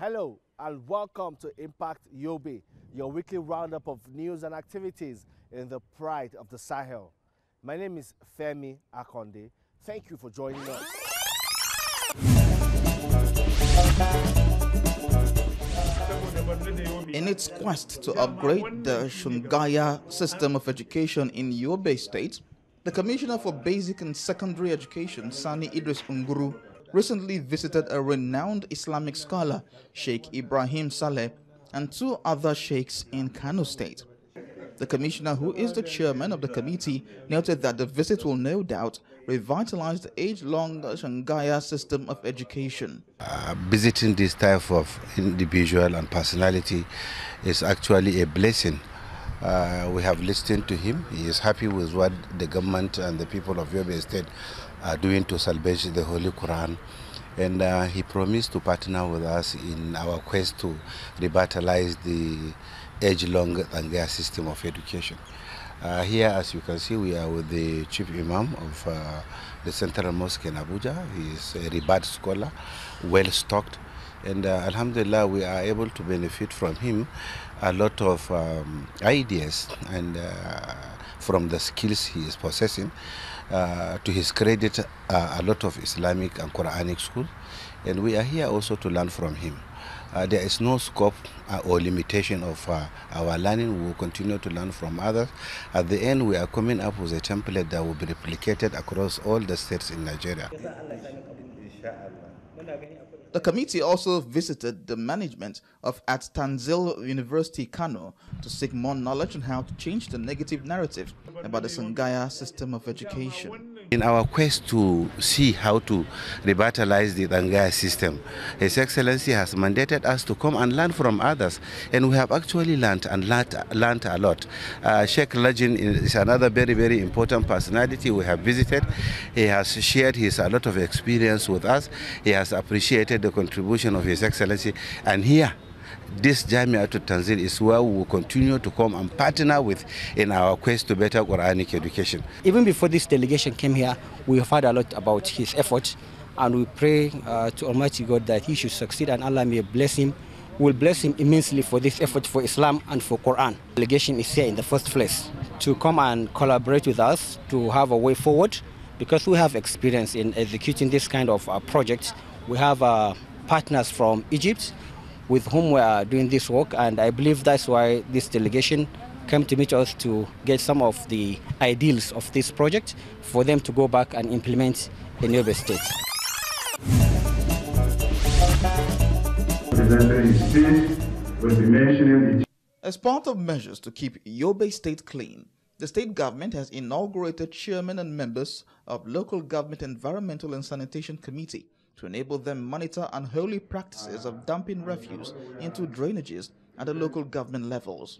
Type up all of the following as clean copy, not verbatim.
Hello and welcome to Impact Yobe, your weekly roundup of news and activities in the pride of the Sahel. My name is Femi Akonde. Thank you for joining us. In its quest to upgrade the Shungaya system of education in Yobe State, the Commissioner for Basic and Secondary Education, Sani Idris Unguru, recently visited a renowned Islamic scholar, Sheikh Ibrahim Saleh, and two other sheikhs in Kano State. The commissioner, who is the chairman of the committee, noted that the visit will no doubt revitalize the age-long Shungaya system of education. Visiting this type of individual and personality is actually a blessing. We have listened to him. He is happy with what the government and the people of Yobe State are doing to salvage the Holy Quran. And he promised to partner with us in our quest to revitalize the age-long Shungaya system of education. Here, as you can see, we are with the chief imam of the Central Mosque in Abuja. He is a Ribat scholar, well-stocked, and alhamdulillah, we are able to benefit from him a lot of ideas and from the skills he is possessing. To his credit, a lot of Islamic and Quranic schools, and we are here also to learn from him. There is no scope or limitation of our learning. We will continue to learn from others. At the end, we are coming up with a template that will be replicated across all the states in Nigeria. The committee also visited the management of at Tanzil University, Kano, to seek more knowledge on how to change the negative narrative about the Shungaya system of education. In our quest to see how to revitalize the Shungaya system, His Excellency has mandated us to come and learn from others, and we have actually learned a lot. Sheikh Lajin is another very, very important personality we have visited. He has shared a lot of experience with us. He has appreciated the contribution of His Excellency, and here this Jamiatul Tanzil is where we will continue to come and partner with in our quest to better Quranic education. Even before this delegation came here, we have heard a lot about his efforts, and we pray to Almighty God that he should succeed and Allah may bless him. We will bless him immensely for this effort for Islam and for Quran. The delegation is here in the first place to come and collaborate with us to have a way forward, because we have experience in executing this kind of projects. We have partners from Egypt with whom we are doing this work, and I believe that's why this delegation came to meet us to get some of the ideals of this project for them to go back and implement in Yobe State. As part of measures to keep Yobe State clean, the state government has inaugurated chairmen and members of Local Government Environmental and Sanitation Committee to enable them monitor unholy practices of dumping refuse into drainages at the local government levels.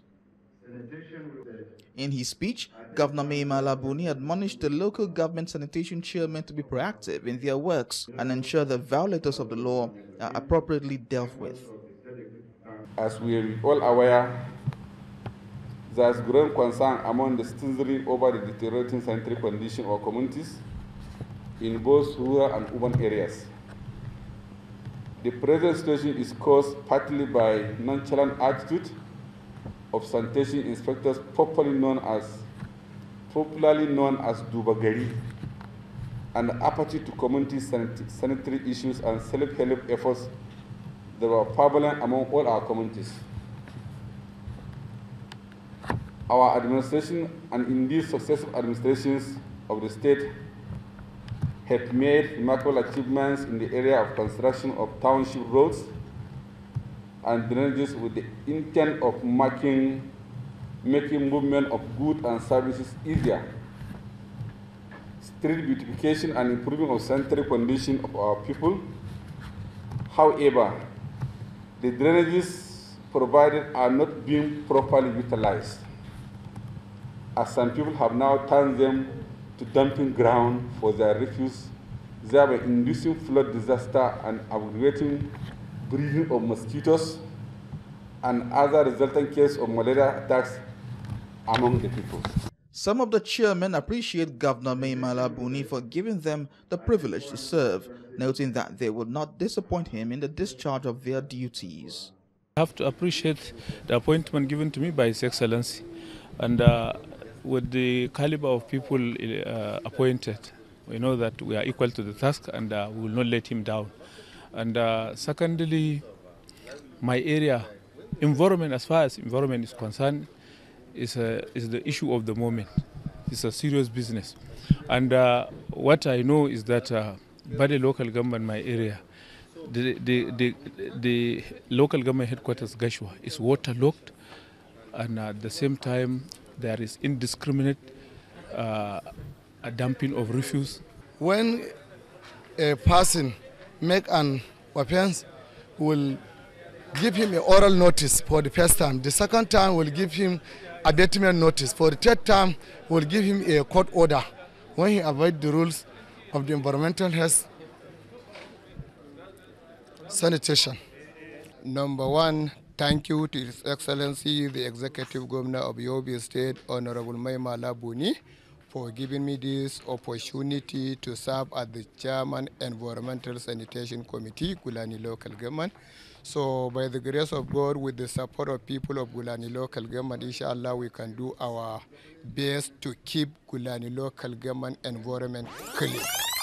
In his speech, Governor Mai Mala Buni admonished the local government sanitation chairmen to be proactive in their works and ensure that violators of the law are appropriately dealt with. As we are all aware, there is growing concern among the citizenry over the deteriorating sanitary condition of communities in both rural and urban areas. The present situation is caused partly by nonchalant attitude of sanitation inspectors, popularly known as Dubagari, and apathy to community sanitary issues and self-help efforts that were prevalent among all our communities. Our administration, and indeed successive administrations of the state, have made remarkable achievements in the area of construction of township roads and drainages with the intent of making movement of goods and services easier, street beautification and improving of sanitary condition of our people. However, the drainages provided are not being properly utilized, as some people have now turned them to dumping ground for their refuse, thereby inducing flood disaster and aggravating breeding of mosquitoes and other resulting cases of malaria attacks among the people. Some of the chairmen appreciate Governor Mai Mala Buni for giving them the privilege to serve noting that they would not disappoint him in the discharge of their duties. I have to appreciate the appointment given to me by His Excellency, and with the caliber of people appointed, we know that we are equal to the task, and we will not let him down. And secondly, my area, environment, as far as environment is concerned, is the issue of the moment. It's a serious business. And what I know is that by the local government, my area, the local government headquarters, Gashua, is waterlogged, and at the same time, there is indiscriminate a dumping of refuse. When a person make an offense, will give him an oral notice for the first time. The second time will give him a detrimental notice. For the third time, will give him a court order when he avoids the rules of the environmental health sanitation. Number one, thank you to His Excellency, the Executive Governor of Yobe State, Honorable Maimala Buni, for giving me this opportunity to serve as the Chairman Environmental Sanitation Committee, Gulani Local Government. So by the grace of God, with the support of people of Gulani Local Government, inshallah, we can do our best to keep Gulani Local Government environment clean.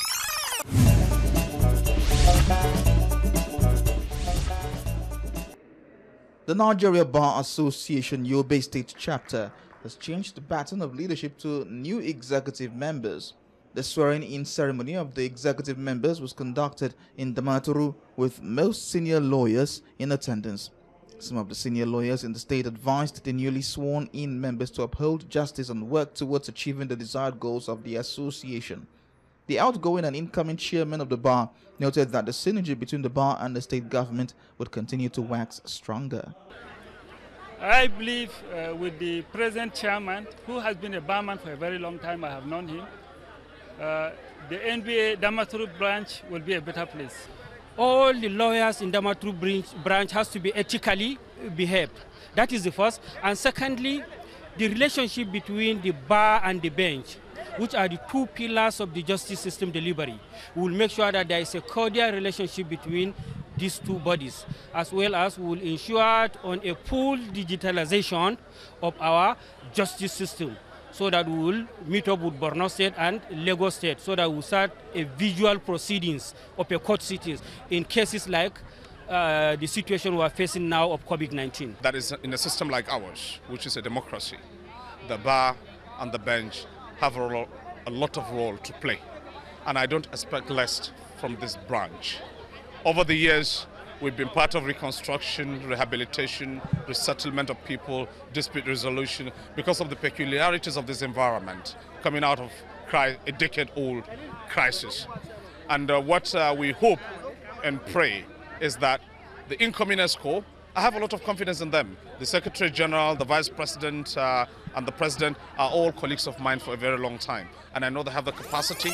The Nigeria Bar Association Yobe State Chapter has changed the pattern of leadership to new executive members. The swearing-in ceremony of the executive members was conducted in Damaturu with most senior lawyers in attendance. Some of the senior lawyers in the state advised the newly sworn-in members to uphold justice and work towards achieving the desired goals of the association. The outgoing and incoming chairman of the bar noted that the synergy between the bar and the state government would continue to wax stronger. I believe with the present chairman, who has been a barman for a very long time, I have known him, the NBA Damaturu branch will be a better place. All the lawyers in Damaturu branch has to be ethically behaved. That is the first. And secondly, the relationship between the bar and the bench, which are the two pillars of the justice system delivery. We will make sure that there is a cordial relationship between these two bodies, as well as we will ensure on a full digitalization of our justice system, so that we will meet up with Borno State and Lagos State, so that we will start a visual proceedings of a court sittings in cases like the situation we are facing now of COVID-19. That is, in a system like ours, which is a democracy, the bar and the bench have a lot of role to play, and I don't expect less from this branch. Over the years, we've been part of reconstruction, rehabilitation, resettlement of people, dispute resolution, because of the peculiarities of this environment coming out of a decade-old crisis. And what we hope and pray is that the incoming ESCO, I have a lot of confidence in them. The Secretary General, the Vice President, and the President are all colleagues of mine for a very long time. And I know they have the capacity.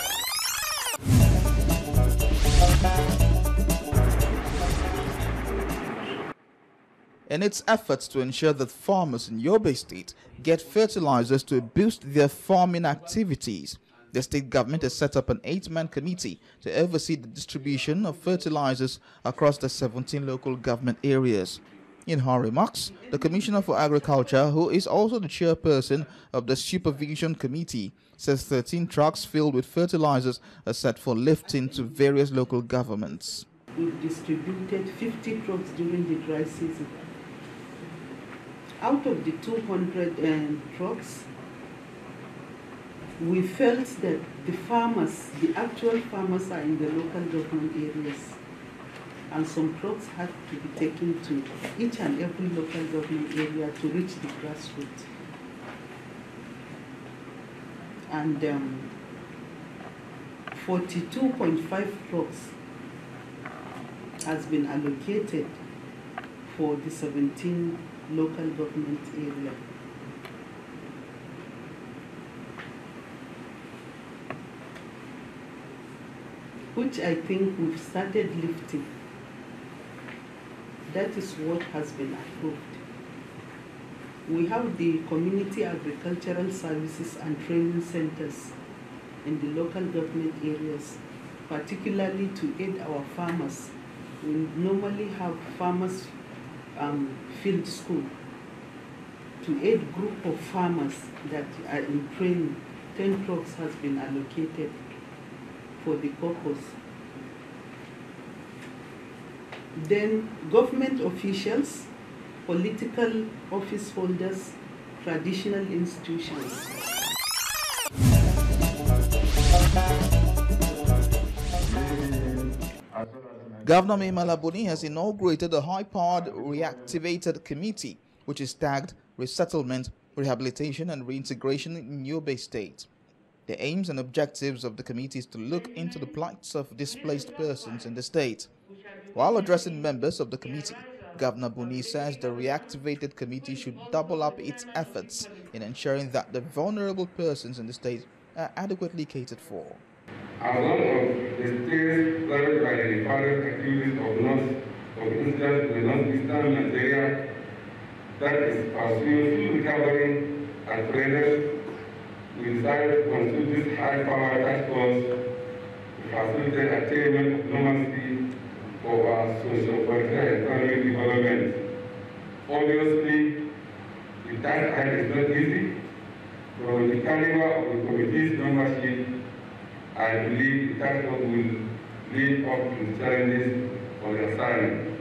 In its efforts to ensure that farmers in Yobe State get fertilizers to boost their farming activities, the state government has set up an 8-man committee to oversee the distribution of fertilizers across the 17 local government areas. In her remarks, the Commissioner for Agriculture, who is also the chairperson of the Supervision Committee, says 13 trucks filled with fertilizers are set for lifting to various local governments. We've distributed 50 trucks during the dry season. Out of the 200 trucks, we felt that the farmers, the actual farmers, are in the local government areas, and some trucks had to be taken to each and every local government area to reach the grassroots. And 42.5 trucks has been allocated for the 17 local government area. Which I think we've started lifting. That is what has been approved. We have the community agricultural services and training centers in the local government areas particularly to aid our farmers. We normally have farmers field school. To aid group of farmers that are in training, 10 trucks has been allocated for the purpose. Then government officials, political office holders, traditional institutions. Governor Mai Mala Buni has inaugurated a high-powered reactivated committee, which is tagged Resettlement, Rehabilitation and Reintegration in Yobe State. The aims and objectives of the committee is to look into the plights of displaced persons in the state. While addressing members of the committee, Governor Buni says the reactivated committee should double up its efforts in ensuring that the vulnerable persons in the state are adequately catered for. As one of the states served by the farthest activities of incidents in the northeastern Nigeria that is pursuing full recovery at present, we decided to constitute this high-powered task force to facilitate attainment of normalcy for our socio-political and economic development. Obviously, the task ahead is not easy. From the caliber of the committee's membership, I believe the task force will lead up to the challenges of the assignment.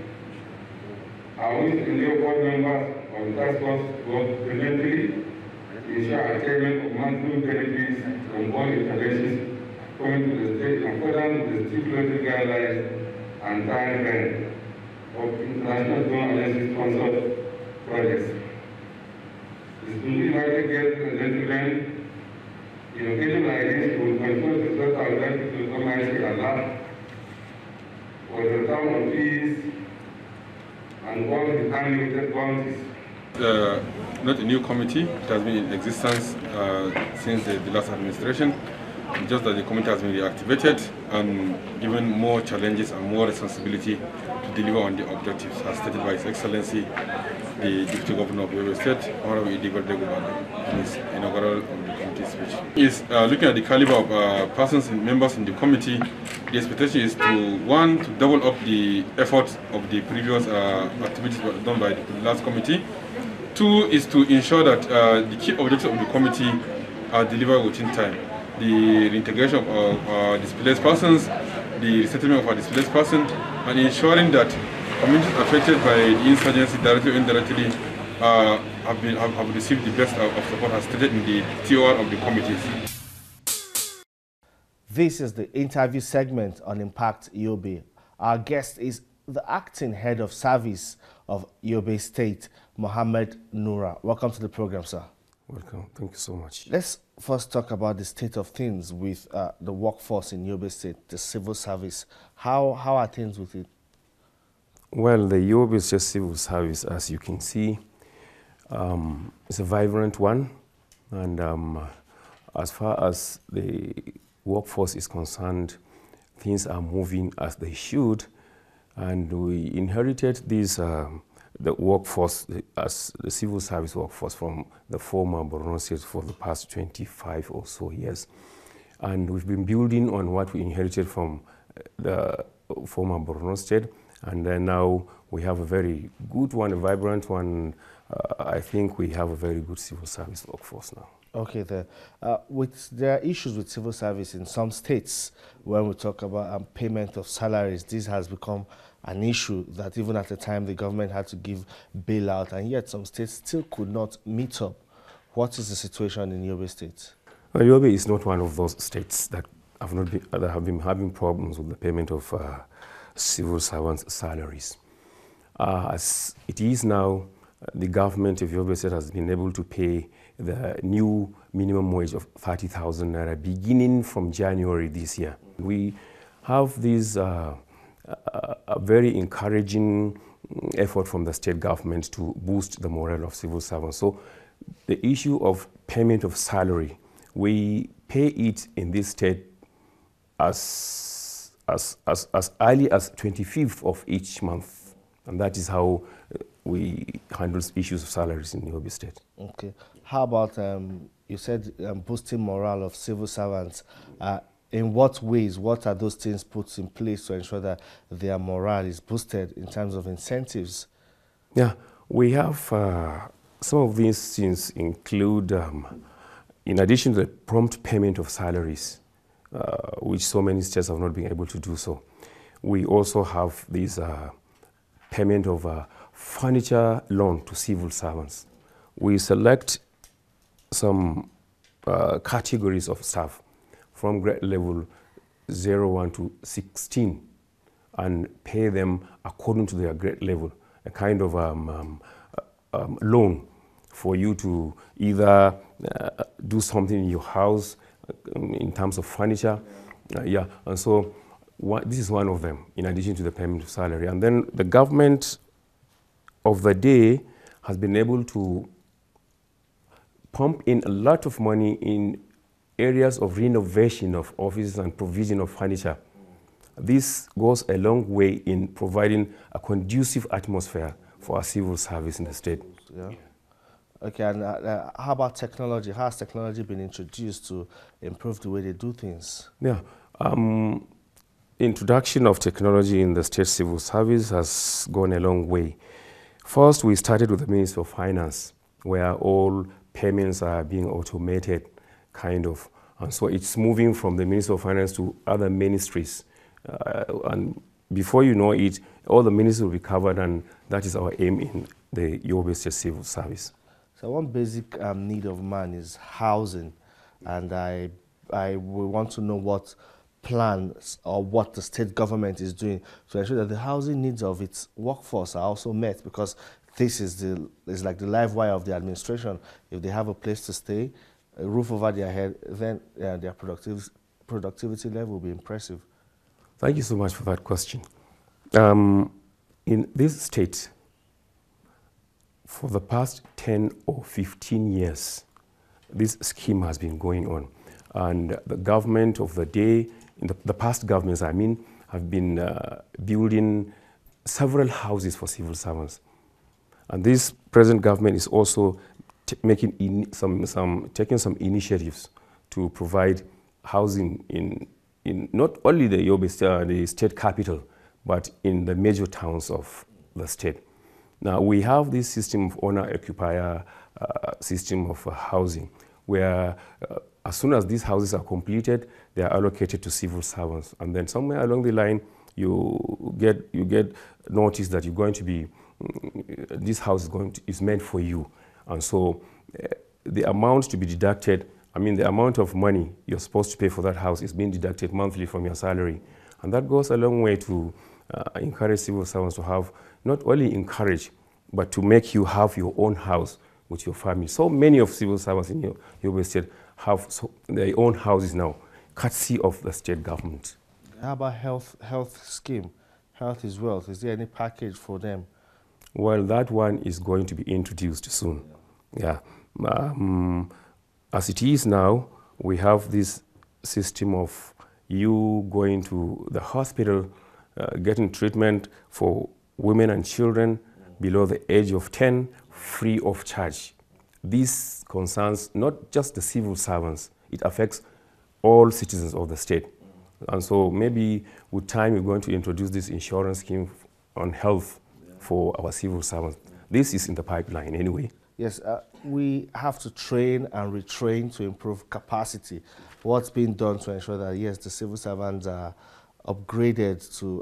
I wish to enable board members of the task force to work brilliantly to ensure attainment of maximum benefits from all interventions coming to the state in accordance with the stipulated guidelines and timeline of international donor agency-sponsored projects. Distinguished invited guests and gentlemen, in occasion like this, we will continue to express our gratitude to Almighty Allah for the return of peace and all the unlimited bounties. Not a new committee. It has been in existence since the last administration. Just that the committee has been reactivated and given more challenges and more responsibility to deliver on the objectives as stated by His Excellency, the Deputy Governor of Yobe State, Honorable Idigo Degubana, in his inaugural of the committee speech. Is looking at the caliber of persons and members in the committee. The expectation is to double up the efforts of the previous activities done by the last committee. Two is to ensure that the key objectives of the committee are delivered within time. The reintegration of displaced persons, the resettlement of our displaced persons, and ensuring that communities affected by the insurgency directly or indirectly have received the best of support as stated in the TOR of the committees. This is the interview segment on Impact Yobe. Our guest is the acting head of service of Yobe State, Mohammed Nura. Welcome to the program, sir. Welcome. Thank you so much. Let's first talk about the state of things with the workforce in Yobe State, the civil service. How are things with it? Well, the Yobe State civil service, as you can see, is a vibrant one. And as far as the workforce is concerned, things are moving as they should. And we inherited this the workforce as the civil service workforce from the former Borno State for the past 25 or so years. And we've been building on what we inherited from the former Borno State. And then now we have a very good one, a vibrant one. I think we have a very good civil service workforce now. Okay, there are issues with civil service in some states when we talk about payment of salaries. This has become an issue that even at the time the government had to give bailout, and yet some states still could not meet up. What is the situation in Yobe State? Well, Yobe is not one of those states that have been having problems with the payment of civil servants' salaries. As it is now, the government of Yobe State has been able to pay the new minimum wage of 30,000 naira beginning from January this year. We have this a very encouraging effort from the state government to boost the morale of civil servants. So the issue of payment of salary, we pay it in this state as early as 25th of each month. And that is how we handle issues of salaries in Yobe State. Okay. How about, you said boosting morale of civil servants. in what ways, what are those things put in place to ensure that their morale is boosted in terms of incentives? Yeah, we have some of these things include, in addition to the prompt payment of salaries, which so many states have not been able to do so, we also have this payment of furniture loan to civil servants. We select some categories of staff from grade level 01 to 16 and pay them according to their grade level, a kind of loan for you to either do something in your house in terms of furniture. And so this is one of them, in addition to the payment of salary. And then the government of the day has been able to pump in a lot of money in areas of renovation of offices and provision of furniture. This goes a long way in providing a conducive atmosphere for our civil service in the state. Yeah. Okay, and how about technology? How has technology been introduced to improve the way they do things? Yeah. Introduction of technology in the state civil service has gone a long way. First, we started with the Ministry of Finance, where all payments are being automated, kind of. And so it's moving from the Ministry of Finance to other ministries. And before you know it, all the ministries will be covered, and that is our aim in the Yobe State Civil Service. So one basic need of man is housing, and I will want to know what plans or what the state government is doing to ensure that the housing needs of its workforce are also met, because this is like the live wire of the administration. If they have a place to stay, a roof over their head, then their productivity level will be impressive. Thank you so much for that question. In this state, for the past 10 or 15 years, this scheme has been going on. And the government of the day, the past governments, I mean, have been building several houses for civil servants. And this present government is also taking some initiatives to provide housing in not only the Yobe, the state capital, but in the major towns of the state. Now, we have this system of owner-occupier system of housing, where as soon as these houses are completed, they are allocated to civil servants. And then somewhere along the line, you get notice that you're going to be, this house is meant for you. And so the amount to be deducted, I mean, the amount of money you're supposed to pay for that house is being deducted monthly from your salary. And that goes a long way to encourage civil servants to have, not only encourage, but to make you have your own house with your family. So many of civil servants in Yobe State have their own houses now, courtesy of the state government. How about health scheme? Health is wealth. Is there any package for them? Well, that one is going to be introduced soon. Yeah. As it is now, we have this system of you going to the hospital, getting treatment for women and children below the age of 10, free of charge. This concerns not just the civil servants, it affects all citizens of the state. And so maybe with time we're going to introduce this insurance scheme on health for our civil servants. This is in the pipeline anyway. Yes, we have to train and retrain to improve capacity. What's being done to ensure that, yes, the civil servants are upgraded to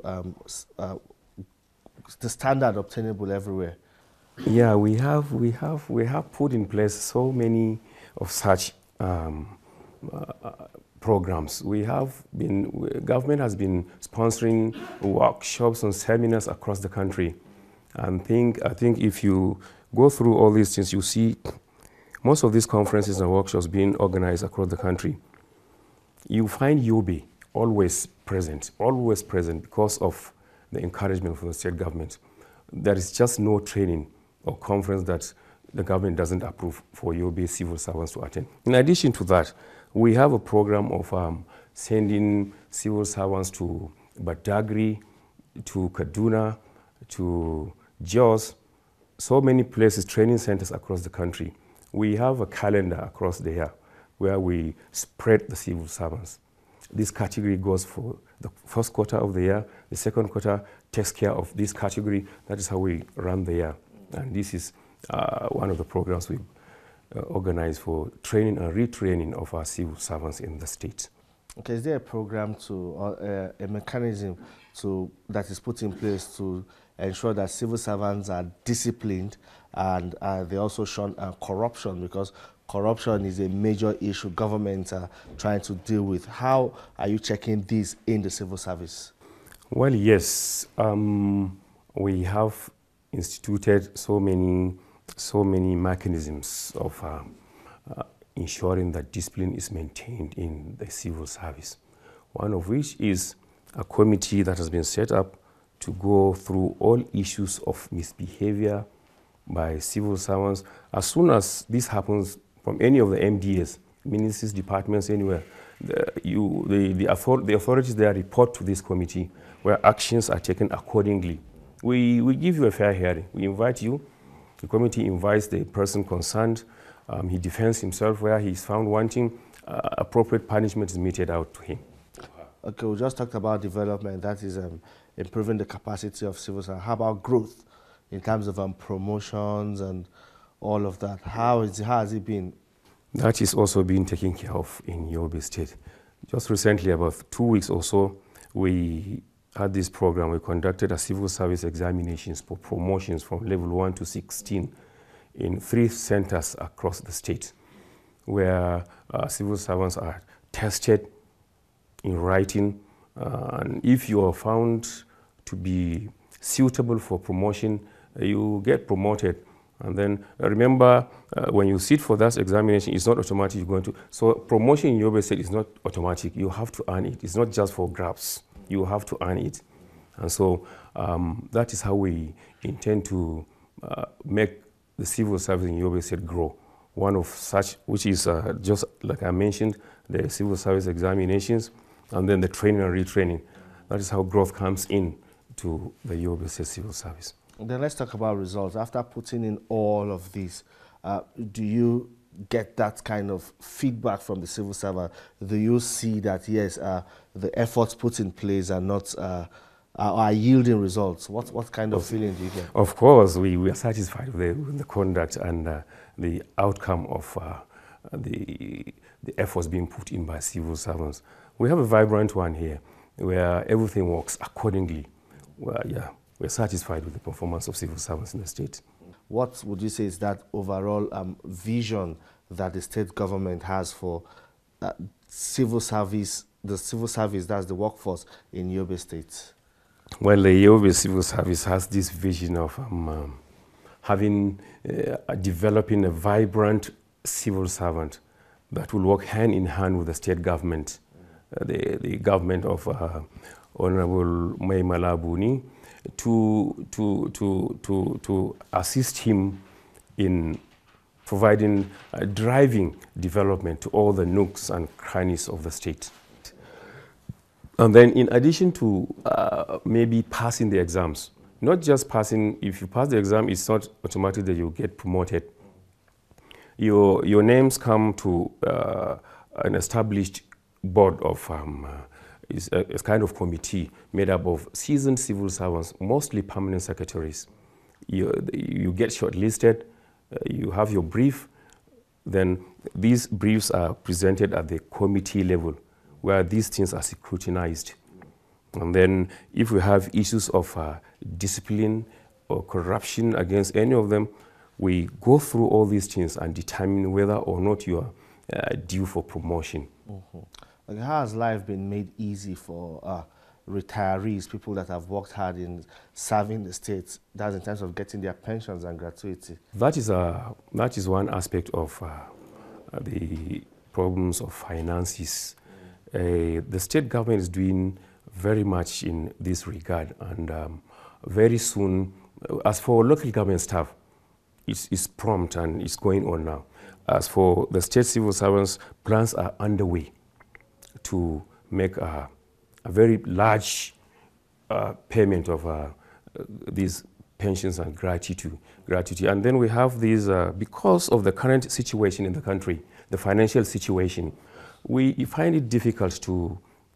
the standard obtainable everywhere? Yeah, we have put in place so many of such programs. Government has been sponsoring workshops and seminars across the country. And I think if you go through all these things, you see most of these conferences and workshops being organized across the country. You find Yobe always present because of the encouragement from the state government. There is just no training or conference that the government doesn't approve for Yobe civil servants to attend. In addition to that, we have a program of sending civil servants to Badagry, to Kaduna, to Jos, so many places, training centers across the country. We have a calendar across the year where we spread the civil servants. this category goes for the first quarter of the year, the second quarter takes care of this category. That is how we run the year. And this is one of the programs we organize for training and retraining of our civil servants in the state. Okay, is there a program to, a mechanism that is put in place to ensure that civil servants are disciplined and they also shun corruption, because corruption is a major issue governments are trying to deal with. How are you checking this in the civil service? Well, yes, we have instituted so many mechanisms of ensuring that discipline is maintained in the civil service. One of which is a committee that has been set up to go through all issues of misbehavior by civil servants. As soon as this happens from any of the MDAs, ministries, departments, anywhere, the authorities there report to this committee where actions are taken accordingly. We give you a fair hearing. We invite you. The committee invites the person concerned. He defends himself where he is found wanting. Appropriate punishment is meted out to him. Okay, we just talked about development. That is improving the capacity of civil servants. How about growth in terms of promotions and all of that? How has it been? That is also being taken care of in Yobe State. Just recently, about 2 weeks or so, we had this program. We conducted a civil service examinations for promotions from level 1 to 16 in 3 centers across the state, where civil servants are tested in writing. And if you are found to be suitable for promotion, you get promoted. And then remember, when you sit for that examination, it's not automatic you're going to. So promotion in Yobe State is not automatic. You have to earn it. It's not just for grabs. You have to earn it. And so that is how we intend to make the civil service in Yobe State grow. One of such, which is just like I mentioned, the civil service examinations, and then the training and retraining. That is how growth comes in to the Yobe State civil service. Then let's talk about results. After putting in all of this, do you get that kind of feedback from the civil servant? Do you see that, yes, the efforts put in place are not are yielding results? What kind of feeling do you get? Of course, we are satisfied with the conduct and the outcome of the efforts being put in by civil servants. We have a vibrant one here where everything works accordingly. Well, yeah, we're satisfied with the performance of civil servants in the state. What would you say is that overall vision that the state government has for civil service, that's the workforce in Yobe State? Well, the Yobe Civil Service has this vision of developing a vibrant civil servant that will work hand in hand with the state government, the government of Honorable Mai Mala Buni, to assist him in providing driving development to all the nooks and crannies of the state. And then in addition to maybe passing the exams, not just passing, if you pass the exam, it's not automatic that you get promoted. Your names come to an established board of, it's a kind of committee made up of seasoned civil servants, mostly permanent secretaries. You get shortlisted, you have your brief, then these briefs are presented at the committee level, where these things are scrutinized. And then if we have issues of discipline or corruption against any of them, we go through all these things and determine whether or not you are due for promotion. Mm-hmm. Like, how has life been made easy for retirees, people that have worked hard in serving the state, that's in terms of getting their pensions and gratuity? That is one aspect of the problems of finances. The state government is doing very much in this regard, and very soon, as for local government staff, it's prompt and it's going on now. As for the state civil servants, plans are underway to make a very large payment of these pensions and gratuity. And then we have these, because of the current situation in the country, the financial situation, we find it difficult to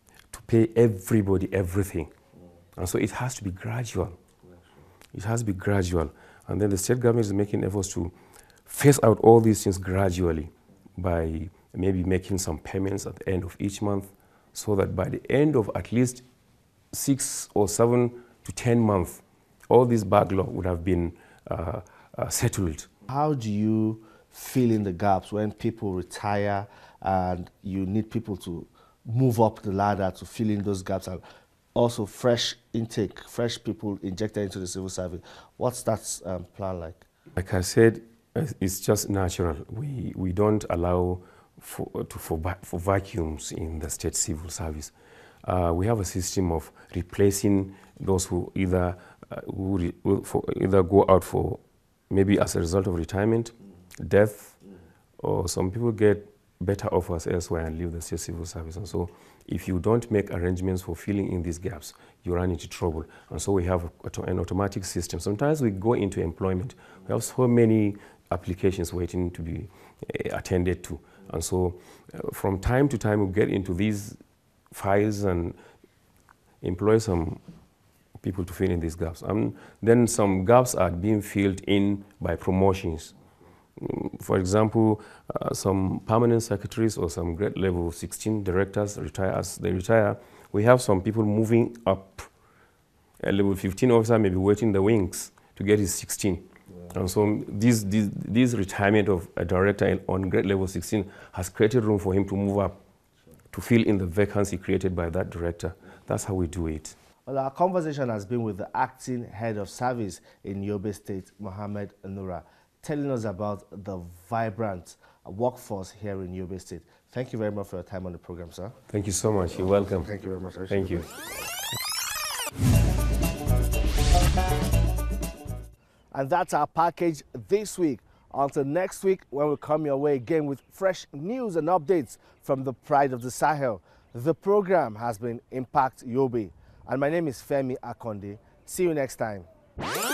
pay everybody everything. And so it has to be gradual. It has to be gradual. And then the state government is making efforts to phase out all these things gradually by maybe making some payments at the end of each month, so that by the end of at least 6 or 7 to 10 months, all this backlog would have been settled. How do you fill in the gaps when people retire and you need people to move up the ladder to fill in those gaps, and also fresh intake, fresh people injected into the civil service? What's that plan like? Like I said, it's just natural. We don't allow for vacuums in the state civil service. We have a system of replacing those who either go out for maybe as a result of retirement, death, or some people get better offers elsewhere and leave the state civil service. And so if you don't make arrangements for filling in these gaps, you run into trouble. And so we have an automatic system. Sometimes we go into employment. We have so many applications waiting to be attended to. And so from time to time, we get into these files and employ some people to fill in these gaps. And then some gaps are being filled in by promotions. For example, some permanent secretaries or some grade level 16 directors retire. As they retire, we have some people moving up. A level 15 officer may be waiting in the wings to get his 16. Yeah. And so this retirement of a director on grade level 16 has created room for him to move up, to fill in the vacancy created by that director. That's how we do it. Well, our conversation has been with the acting head of service in Yobe State, Mohammed Nura, telling us about the vibrant workforce here in Yobe State. Thank you very much for your time on the program, sir. Thank you so much. You're welcome. Thank you very much. Thank you. And that's our package this week. Until next week, when we come your way again with fresh news and updates from the Pride of the Sahel. The program has been Impact Yobe. And my name is Femi Akonde. See you next time.